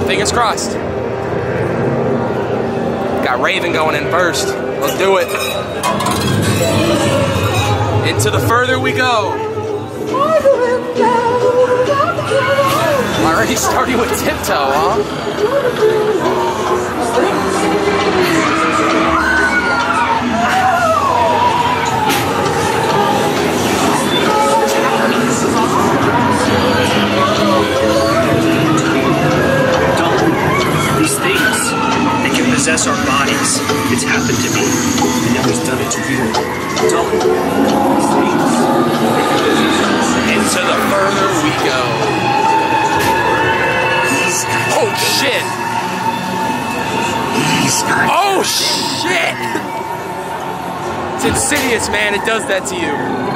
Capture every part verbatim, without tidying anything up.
Fingers crossed. Got Raven going in first. Let's do it. Into the further we go. Already starting with Tiptoe, huh? These things, they can possess our bodies. It's happened to me, and now he's done it to you. Don't. These things, they can possess us. Into the further we go. Oh shit! Oh shit! It's insidious, man. It does that to you.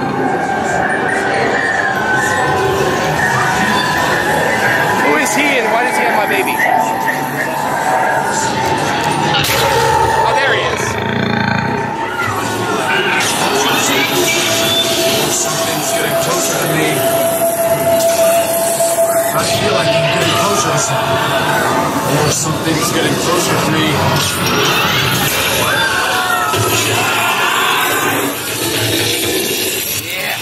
Who is he and why does he have my baby? Oh, there he is. Something's getting closer to me. I feel like I'm getting closer to something. Or something's getting closer to me. Yeah.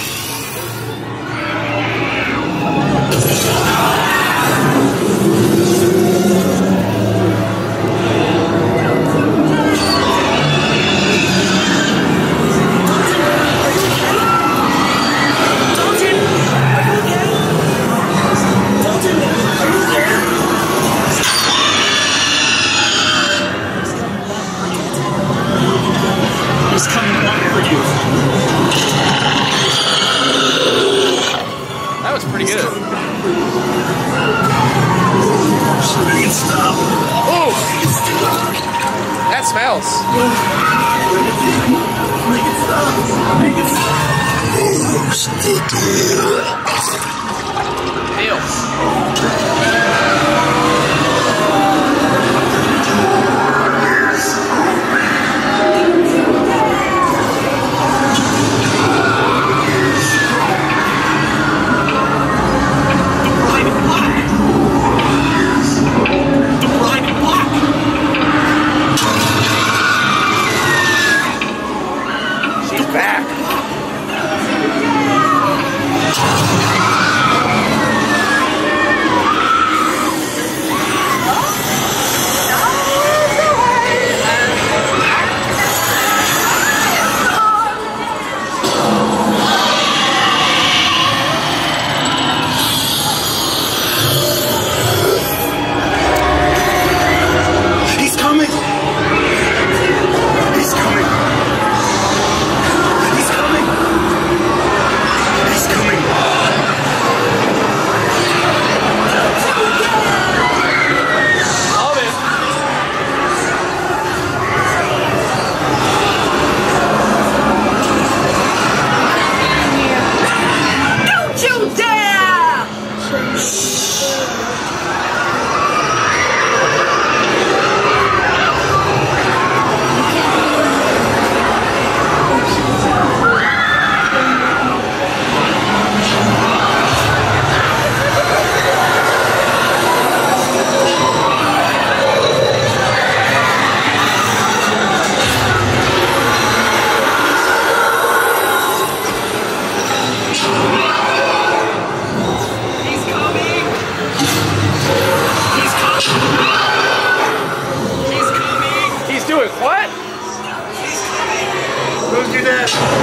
He's coming back for you. That was pretty good. Oh! That smells. Ew. What? Who'd do that?